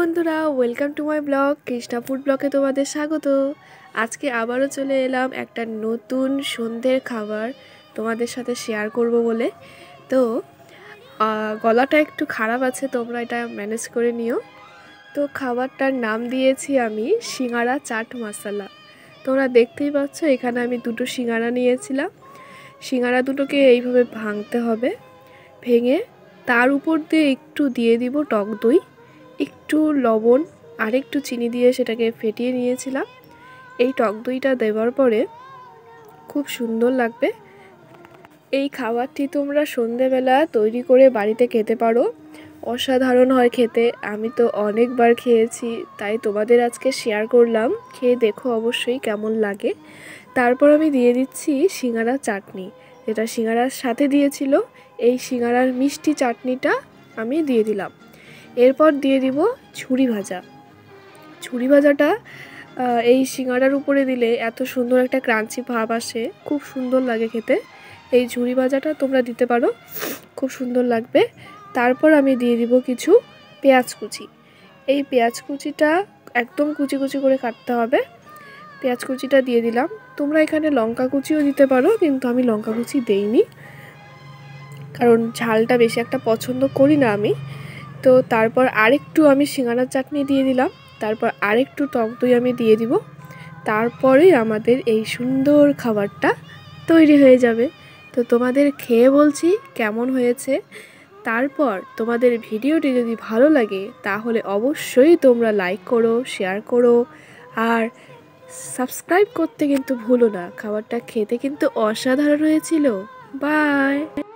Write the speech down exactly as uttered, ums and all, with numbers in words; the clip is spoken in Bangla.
বন্ধুরা, welcome to my blog Krishna food ব্লগে তোমাদের স্বাগত। আজকে আবারও চলে এলাম একটা নতুন সন্ধ্যের খাবার তোমাদের সাথে শেয়ার করব বলে। তো গলাটা একটু খারাপ আছে, তোমরা এটা ম্যানেজ করে নিও। তো খাবারটার নাম দিয়েছি আমি সিঙ্গারা চাট মশলা। তোমরা দেখতেই পাচ্ছ এখানে আমি দুটো সিঙ্গারা নিয়েছিলাম। সিঙ্গারা দুটোকে এইভাবে ভাঙতে হবে, ভেঙে তার উপর দিয়ে একটু দিয়ে দিব টক দই, একটু লবণ আর একটু চিনি দিয়ে সেটাকে ফেটিয়ে নিয়েছিলাম। এই টক দইটা দেওয়ার পরে খুব সুন্দর লাগবে। এই খাবারটি তোমরা সন্ধেবেলা তৈরি করে বাড়িতে খেতে পারো, অসাধারণ হয় খেতে। আমি তো অনেকবার খেয়েছি, তাই তোমাদের আজকে শেয়ার করলাম, খেয়ে দেখো অবশ্যই কেমন লাগে। তারপর আমি দিয়ে দিচ্ছি সিঙ্গারা চাটনি, যেটা সিঙ্গারার সাথে দিয়েছিল। এই সিঙ্গারার মিষ্টি চাটনিটা আমি দিয়ে দিলাম। এরপর দিয়ে দিব ঝুরি ভাজা। ঝুরি ভাজাটা এই সিঙ্গারার উপরে দিলে এত সুন্দর একটা ক্রাঞ্চি ভাব আসে, খুব সুন্দর লাগে খেতে। এই ঝুরি ভাজাটা তোমরা দিতে পারো, খুব সুন্দর লাগবে। তারপর আমি দিয়ে দিব কিছু পেঁয়াজ কুচি। এই পেঁয়াজ কুচিটা একদম কুচি কুচি করে কাটতে হবে। পেঁয়াজ কুচিটা দিয়ে দিলাম। তোমরা এখানে লঙ্কা কুচিও দিতে পারো, কিন্তু আমি লঙ্কা কুচি দেইনি, কারণ ঝালটা বেশি একটা পছন্দ করি না আমি। তো তারপর আরেকটু আমি সিঙ্গারার চাটনি দিয়ে দিলাম, তারপর আরেকটু টক দই আমি দিয়ে দিব। তারপরেই আমাদের এই সুন্দর খাবারটা তৈরি হয়ে যাবে। তো তোমাদের খেয়ে বলছি কেমন হয়েছে। তারপর তোমাদের ভিডিওটি যদি ভালো লাগে তাহলে অবশ্যই তোমরা লাইক করো, শেয়ার করো আর সাবস্ক্রাইব করতে কিন্তু ভুলো না। খাবারটা খেতে কিন্তু অসাধারণ হয়েছিল। বাই।